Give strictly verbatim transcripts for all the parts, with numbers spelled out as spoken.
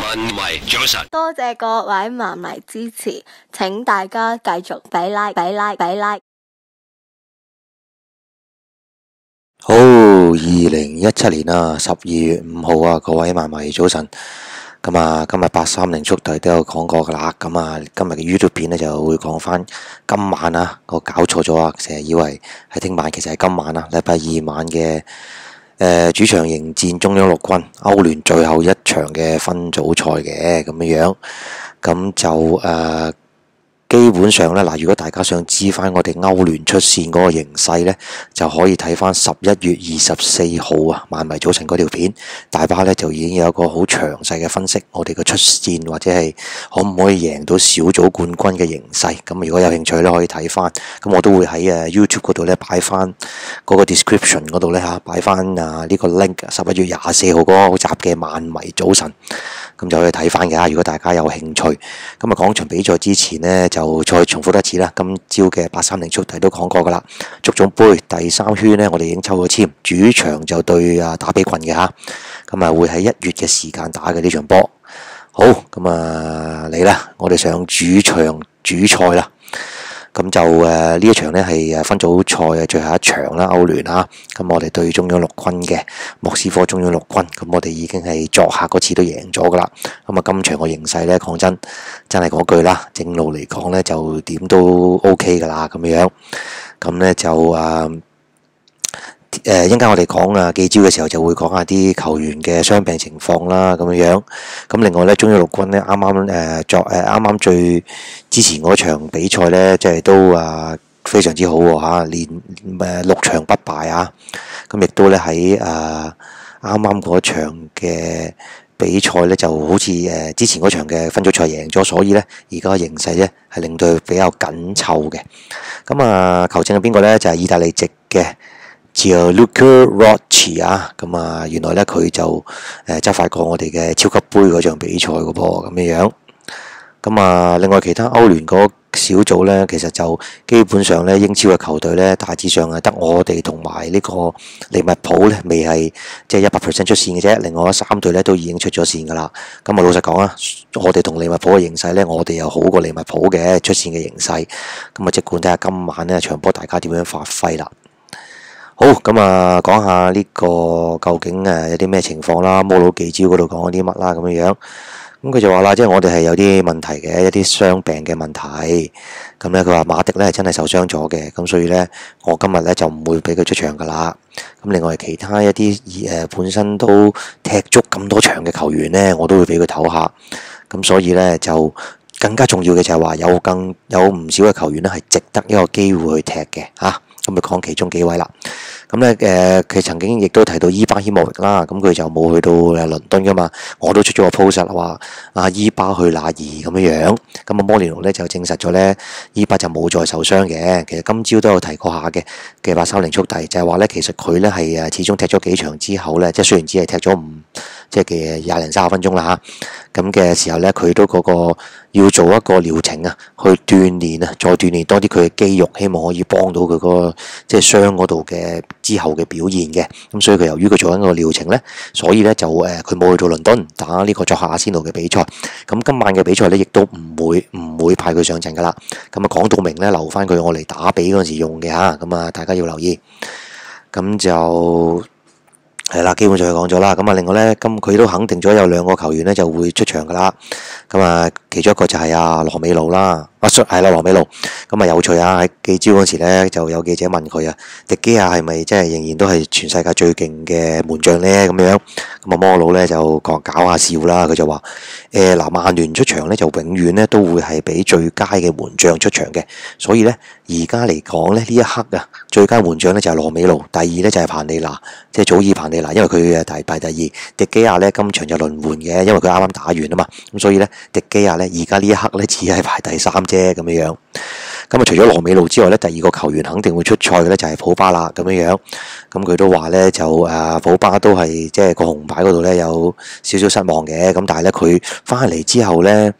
文迷早晨， 多謝各位漫迷支持，請大家繼續俾 like 俾 like 俾 like。 好，二零一七年啊，十二月五號啊，各位漫迷早晨。咁啊，今日八三零速遞都有講過噶啦。咁啊，今日嘅 YouTube 片咧就會講翻今晚啊，我搞錯咗啊，成日以為係聽晚，其實係今晚啊，禮拜二晚嘅誒、呃、主場迎戰中央陸軍歐聯最後一場嘅分組賽嘅咁樣樣。咁就誒。呃基本上咧，嗱，如果大家想知翻我哋歐聯出線嗰個形勢咧，就可以睇翻十一月二十四號啊，漫迷早晨嗰條片，大巴咧就已經有一個好詳細嘅分析，我哋嘅出線或者係可唔可以贏到小組冠軍嘅形勢。咁如果有興趣咧，可以睇翻。咁我都會喺誒 YouTube 嗰度咧擺翻嗰個 description 嗰度咧嚇，擺翻啊呢個 link 十一月廿四號嗰集嘅漫迷早晨。咁就可以睇翻嘅。如果大家有興趣，咁啊講場比賽之前呢，就再重複一次啦。今朝嘅八三零速遞都講過噶啦。足總杯第三圈呢，我哋已經抽咗籤，主場就對啊打比郡嘅嚇。咁啊會喺一月嘅時間打嘅呢場波。好，咁啊嚟啦，我哋上主場主賽啦。咁就誒呢一場呢係誒分組賽嘅最後一場啦，歐聯啦。咁我哋對中央陸軍嘅莫斯科中央陸軍，咁我哋已經係作客嗰次都贏咗噶啦。咁啊，今場個形勢呢，講真，真係嗰句啦，正路嚟講呢，就點都 OK 噶啦咁樣。咁呢就誒誒，一陣間我哋講啊記招嘅時候，就會講下啲球員嘅傷病情況啦，咁樣樣。咁另外呢，中央陸軍呢，啱啱誒作誒啱啱最之前嗰場比賽呢，即係都啊非常之好喎嚇，連誒六場不敗啊。咁亦都咧喺誒啱啱嗰場嘅比賽呢，就好似誒之前嗰場嘅分組賽贏咗，所以呢，而家形勢呢係令到佢比較緊湊嘅。咁啊，球證係邊個呢？就係意大利籍嘅Gianluca Rocchi 啊。咁啊，原來呢，佢就誒執法過我哋嘅超級杯嗰場比賽嘅噃，咁樣樣。咁啊，另外其他歐聯嗰小組咧，其實就基本上咧，英超嘅球隊咧，大致上係得我哋同埋呢個利物浦咧，未係即係一百 percent 出線嘅啫。另外三隊咧都已經出咗線噶啦。咁啊，老實講啊，我哋同利物浦嘅形勢咧，我哋又好過利物浦嘅出線嘅形勢。咁啊，即管睇下今晚呢場波大家點樣發揮啦。好，咁啊，講下呢個究竟誒有啲咩情況啦？摩魯記招嗰度講咗啲乜啦？咁樣樣。咁佢就話啦，即係我哋係有啲問題嘅，一啲傷病嘅問題。咁咧，佢話馬迪咧係真係受傷咗嘅，咁所以咧，我今日咧就唔會俾佢出場噶啦。咁另外其他一啲誒本身都踢足咁多場嘅球員咧，我都會俾佢唞下。咁所以咧就更加重要嘅就係話有更有唔少嘅球員咧係值得一個機會去踢嘅嚇。咁就講其中幾位啦。咁咧誒，佢曾經亦都提到伊巴希莫域啦，咁佢就冇去到誒倫敦噶嘛，我都出咗個 post 話阿伊巴去哪兒咁樣樣。咁啊摩連奴咧就證實咗咧，伊巴就冇再受傷嘅。其實今朝都有提過下嘅嘅八三零速遞，就係話咧其實佢咧係誒始終踢咗幾場之後咧，即係雖然只係踢咗唔即係嘅廿零三十分鐘啦嚇，咁嘅時候咧佢都嗰個要做一個療程啊，去鍛鍊啊，再鍛鍊多啲佢嘅肌肉，希望可以幫到佢嗰個即係傷嗰度嘅之後嘅表現嘅。咁所以佢由於佢做緊個療程咧，所以咧就誒佢冇去到倫敦打呢個作客阿仙奴嘅比賽。咁今晚嘅比賽咧，亦都唔會唔會派佢上陣噶啦。咁啊講到明咧，留翻佢我嚟打比嗰陣時用嘅嚇。咁啊大家要留意。咁就係啦，基本上佢講咗啦。咁啊另外咧，咁佢都肯定咗有兩個球員咧就會出場噶啦。咁啊其中一個就係阿羅美路啦。啊，係啦，羅美路。咁啊有趣啊！喺記招嗰時咧，就有記者問佢啊，迪基亞係咪即係仍然都係全世界最勁嘅門將咧？咁樣咁啊，摩魯咧就講搞下笑啦。佢就話：誒嗱，曼聯出場咧就永遠咧都會係俾最佳嘅門將出場嘅。所以咧而家嚟講咧呢一刻啊，最佳門將咧就係羅美路，第二咧就係彭利拿，即係祖爾彭利拿，因為佢誒大排第二。迪基亞咧今場就輪換嘅，因為佢啱啱打完啊嘛。咁所以咧迪基亞咧而家呢一刻咧只係排第三啫。咁樣樣，咁啊除咗羅美路之外咧，第二個球員肯定會出賽嘅咧就係普巴啦，咁樣樣，咁佢都話咧就誒普巴都係即係個紅牌嗰度咧有少少失望嘅，咁但係咧佢翻嚟之後咧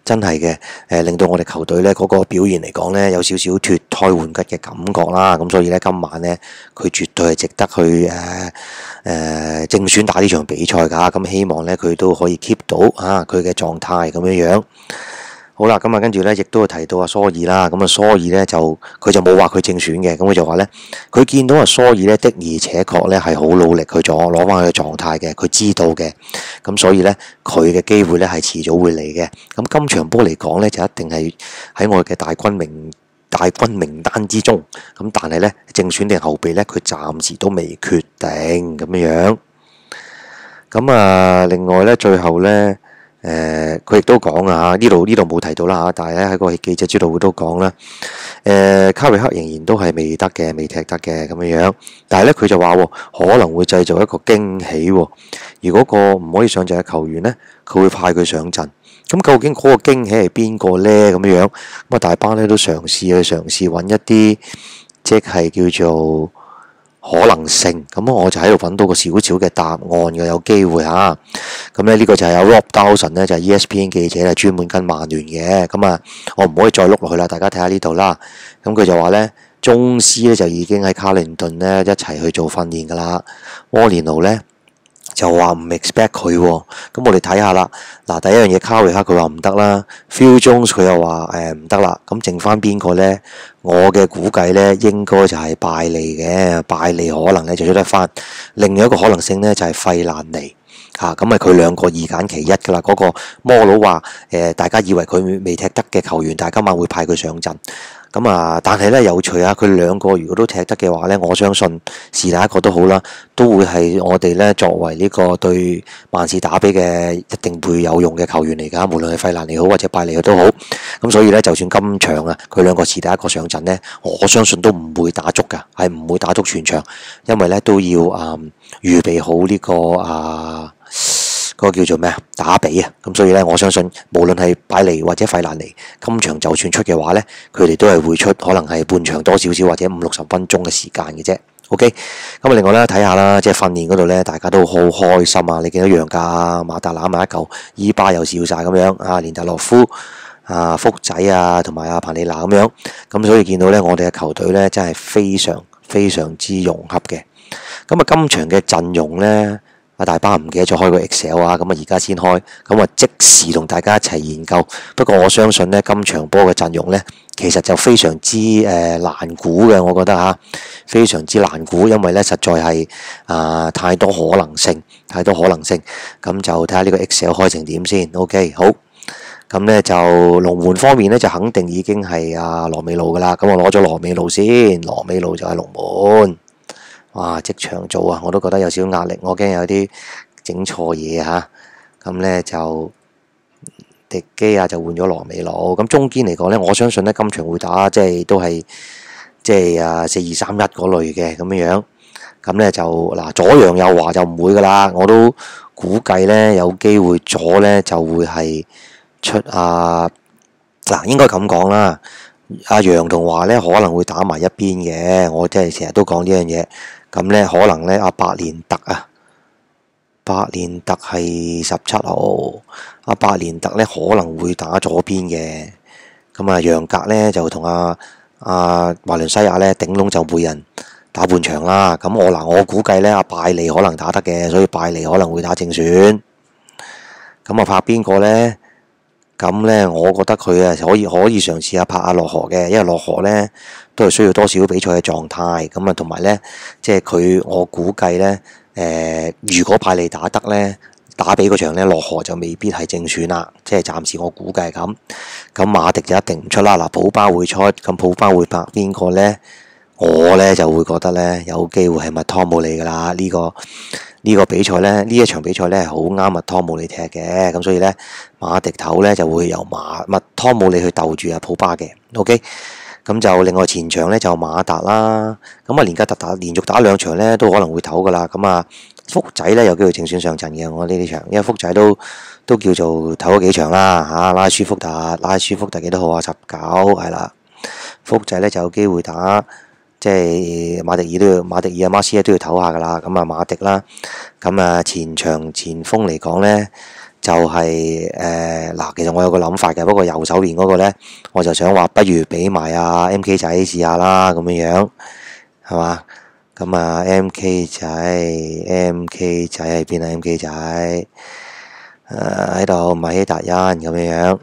真係嘅，誒令到我哋球隊咧嗰個表現嚟講咧有少少脫胎換骨嘅感覺啦。咁所以咧今晚咧佢絕對係值得去誒誒、呃、正選打呢場比賽㗎。咁希望咧佢都可以 keep 到啊佢嘅狀態咁樣樣。好啦，咁啊跟住咧亦都提到阿蘇爾啦。咁啊蘇爾咧就佢就冇話佢正選嘅，咁佢就話咧佢見到阿蘇爾咧的而且確咧係好努力去咗攞翻佢嘅狀態嘅，佢知道嘅。咁所以咧佢嘅機會咧係遲早會嚟嘅。咁今場波嚟講咧就一定係喺我嘅大軍名大軍名單之中。咁但係咧正選定後備咧佢暫時都未決定咁樣樣。咁啊另外咧最後咧。誒佢亦都講啊，呢度呢度冇提到啦嚇，但係咧喺個記者招待會都講啦。誒、呃、卡瑞克仍然都係未得嘅，未踢得嘅咁樣樣。但係咧佢就話可能會製造一個驚喜喎。如果個唔可以上陣嘅球員咧，佢會派佢上陣。咁究竟嗰個驚喜係邊個咧？咁樣樣咁啊，大班咧都嘗試去嘗試揾一啲即係叫做可能性。咁我就喺度揾到個少少嘅答案嘅，有機會嚇。咁咧呢個就係阿 Rob Dawson 咧，就係 E S P N 記者咧，專門跟曼聯嘅。咁啊，我唔可以再碌落去啦，大家睇下呢度啦。咁佢就話咧，宗師咧就已經喺卡靈頓咧一齊去做訓練噶啦。摩連奴咧就話唔 expect 佢喎。咁我哋睇下啦。嗱，第一樣嘢卡瑞克佢話唔得啦 ，Phil Jones 佢又話誒唔得啦。咁剩翻邊個咧？我嘅估計咧應該就係拜利嘅，拜利可能咧就出得翻。另外一個可能性咧就係費蘭尼。嚇，咁啊佢兩個二揀其一㗎啦。嗰、那個摩佬話誒，大家以為佢未踢得嘅球員，但係今晚會派佢上陣。咁啊，但係咧有趣啊，佢兩個如果都踢得嘅話咧，我相信是但一個都好啦，都會係我哋咧作為呢個對曼市打比嘅一定會有用嘅球員嚟㗎。無論係費蘭尼好或者拜利都好。咁所以咧，就算今場啊，佢兩個是第一個上陣咧，我相信都唔會打足㗎，係唔會打足全場，因為咧都要啊、嗯、預備好呢、這個啊。嗰個叫做咩啊？打比啊！咁所以咧，我相信無論係拜利或者費蘭尼，今場就算出嘅話咧，佢哋都係會出，可能係半場多少少或者五六十分鐘嘅時間嘅啫。OK，咁啊，另外咧睇下啦，即係訓練嗰度咧，大家都好開心啊！你見到楊架啊、馬達攬埋一嚿，伊巴又笑晒咁樣啊，連達洛夫啊、福仔啊，同埋阿彭利娜咁樣，咁所以見到咧，我哋嘅球隊咧真係非常非常之融洽嘅。咁啊，今場嘅陣容咧。阿大巴唔記得咗開個 Excel 啊，咁啊而家先開，咁啊即時同大家一齊研究。不過我相信呢，今場波嘅陣容呢，其實就非常之誒、呃、難估嘅，我覺得嚇，非常之難估，因為呢實在係啊、呃、太多可能性，太多可能性。咁就睇下呢個 Excel 開成點先。OK， 好。咁呢就龍門方面呢，就肯定已經係阿羅美路噶啦。咁我攞咗羅美路先，羅美路就係龍門。哇！即場做啊，我都覺得有少少壓力，我驚有啲整錯嘢嚇。咁呢就迪基亞就換咗羅美路。咁中堅嚟講呢，我相信呢今場會打即係都係即係啊四二三一嗰類嘅咁樣樣。咁呢就嗱左陽右華就唔會噶啦，我都估計呢有機會左呢就會係出啊嗱，應該咁講啦。阿楊同華呢可能會打埋一邊嘅，我即係成日都講呢樣嘢。咁咧可能咧阿伯連特啊，伯連特係十七號，阿伯連特咧可能會打左邊嘅。咁啊楊格咧就同阿阿華倫西亞咧頂籠就每人打半場啦。咁我嗱我估計咧阿拜利可能打得嘅，所以拜利可能會打正選。咁啊拍邊個咧？咁咧我覺得佢啊可以可以嘗試下拍阿洛河嘅，因為洛河咧都係需要多少比賽嘅狀態。咁啊同埋咧即係佢我估計咧誒、呃，如果拜利打得咧打比嗰場咧，洛河就未必係正選啦。即係暫時我估計咁。咁馬迪就一定唔出啦。嗱，普巴會出，咁普巴會拍邊個咧？我咧就會覺得咧有機會係麥湯姆利噶啦。呢、這個呢、這個比賽咧，呢一場比賽咧係好啱麥湯姆利踢嘅。咁所以咧馬迪頭咧就會由馬麥湯姆利去鬥住阿普巴嘅。OK，咁就另外前場咧就馬達啦。咁啊連加特打連續打兩場咧都可能會唞噶啦。咁啊福仔咧有機會正選上陣嘅。我呢啲場，因為福仔都都叫做唞咗幾場啦嚇、啊。拉舒福特，拉舒福特幾多號啊？十九係啦。福仔咧就有機會打。即係馬迪爾都要，馬迪爾阿馬斯都要唞下噶啦。咁啊馬迪啦，咁啊前場前鋒嚟講咧， 就係誒嗱，其實我有個諗法嘅，不過右手邊嗰個呢，我就想話不如俾埋阿 M K 仔試下啦，咁樣樣係嘛？咁啊 M K 仔 M K 仔喺邊啊 M K 仔誒喺度，米希達恩咁樣樣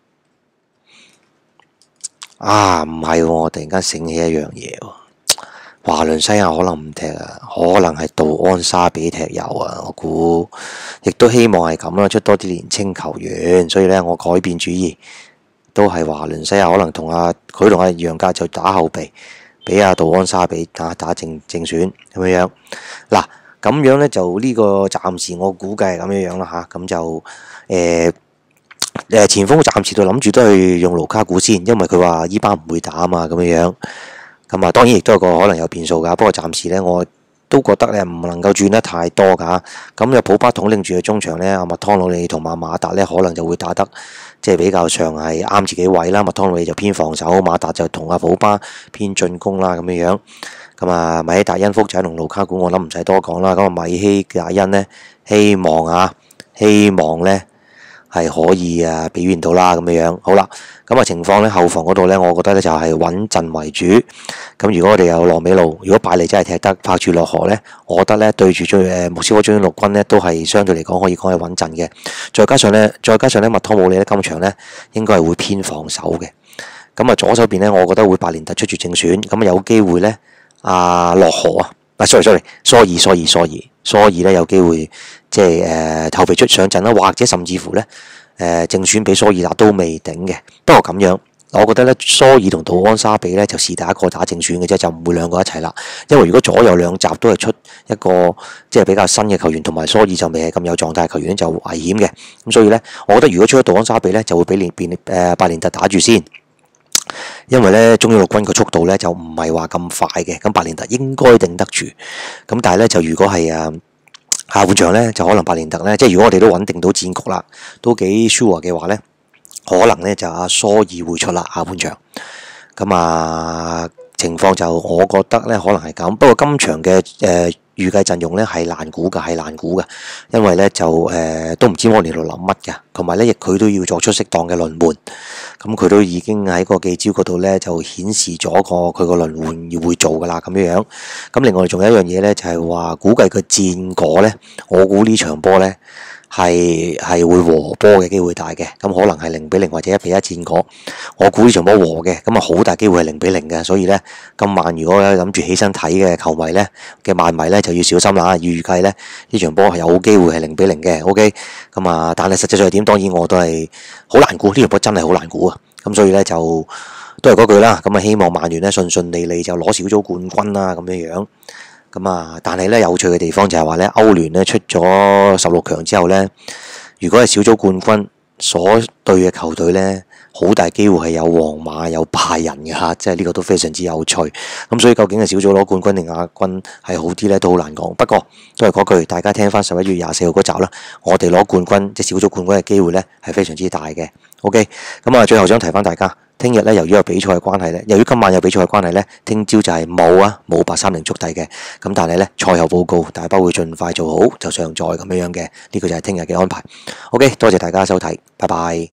啊，唔係喎，我突然間醒起一樣嘢喎。華倫西亞可能唔踢啊，可能係杜安沙比踢友啊，我估亦都希望係咁啦，出多啲年青球員，所以咧我改變主意，都係華倫西亞可能同阿佢同阿楊格就打後備，俾阿杜安沙比打打正正選咁樣樣。嗱咁樣咧就呢個暫時我估計係咁樣樣啦吓，咁就誒誒前鋒暫時都諗住都係用盧卡古先，因為佢話伊巴唔會打啊嘛，咁樣樣。咁啊，當然亦都有個可能有變數㗎，不過暫時咧，我都覺得咧唔能夠轉得太多㗎。咁就普巴統領住嘅中場咧，阿麥湯魯尼同埋馬達咧，可能就會打得即係比較上係啱自己位啦。麥湯魯尼就偏防守，馬達就同阿普巴偏進攻啦，咁樣樣。咁啊，米希達恩、福仔同盧卡古，我諗唔使多講啦。咁啊，米希達恩咧，希望啊，希望咧。係可以啊，表現到啦咁樣樣。好啦，咁啊情況咧，後防嗰度咧，我覺得咧就係穩陣為主。咁如果我哋有羅美路，如果拜利真係踢得拍住落河咧，我覺得咧對住最誒莫斯科中央陸軍咧都係相對嚟講可以講係穩陣嘅。再加上咧，再加上咧麥湯姆利咧今場咧應該係會偏防守嘅。咁啊左手邊咧，我覺得會白連特出住正選，咁啊有機會咧啊落河啊，啊 sorry sorry，蘇爾蘇爾蘇爾蘇爾咧有機會。即係誒頭皮出上陣啦，或者甚至乎咧誒、呃、正選俾蘇爾達都未頂嘅。不過咁樣，我覺得咧蘇爾同杜安沙比咧就是第一個打正選嘅啫，就唔會兩個一齊啦。因為如果左右兩閘都係出一個即係比較新嘅球員，同埋蘇爾就未係咁有狀態嘅球員就危險嘅。咁所以咧，我覺得如果出咗杜安沙比咧，就會俾連變誒拜連特打住先。因為咧中央陸軍個速度咧就唔係話咁快嘅，咁拜連特應該頂得住。咁但係咧就如果係誒。下半場咧就可能白連特咧，即係如果我哋都穩定到戰局啦，都幾 sure 嘅話咧，可能咧就阿蘇爾會出啦下半場。咁啊情況就我覺得咧可能係咁，不過今場嘅誒預計陣容咧係難估嘅，係難估嘅，因為咧就誒、呃、都唔知摩連奴諗乜嘅，同埋咧亦佢都要作出適當嘅輪換。咁佢都已經喺個記招嗰度咧就顯示咗個佢個輪換要會做噶啦咁樣樣。咁另外仲有一樣嘢咧就係話估計個戰果咧，我估呢場波咧係係會和波嘅機會大嘅，咁可能係零比零或者一比一戰果。我估呢場波和嘅，咁啊好大機會係零比零嘅，所以咧今晚如果諗住起身睇嘅球迷咧嘅萬迷咧就要小心啦。預計咧呢場波係有機會係零比零嘅 ，OK。咁啊，但係實際上係點？當然我都係好難估，呢場波真係好難估啊！咁所以咧就都係嗰句啦，咁啊希望曼聯咧順順利利就攞小組冠軍啦，咁樣樣。咁啊，但係咧有趣嘅地方就係話咧，歐聯咧出咗十六強之後咧，如果係小組冠軍所對嘅球隊咧，好大機會係有皇馬有拜仁嘅嚇，即係呢個都非常之有趣。咁所以究竟係小組攞冠軍定亞軍係好啲咧，都好難講。不過都係嗰句，大家聽翻十一月廿四號嗰集啦，我哋攞冠軍即係小組冠軍嘅機會咧係非常之大嘅。OK，咁啊最後想提翻大家。聽日咧，由於有比賽嘅關係咧，由於今晚有比賽嘅關係咧，聽朝就係冇啊，冇八三零速遞嘅。咁但係咧，賽後報告大包會盡快做好就上載咁樣樣嘅。呢個就係聽日嘅安排。OK，多謝大家收睇，拜拜。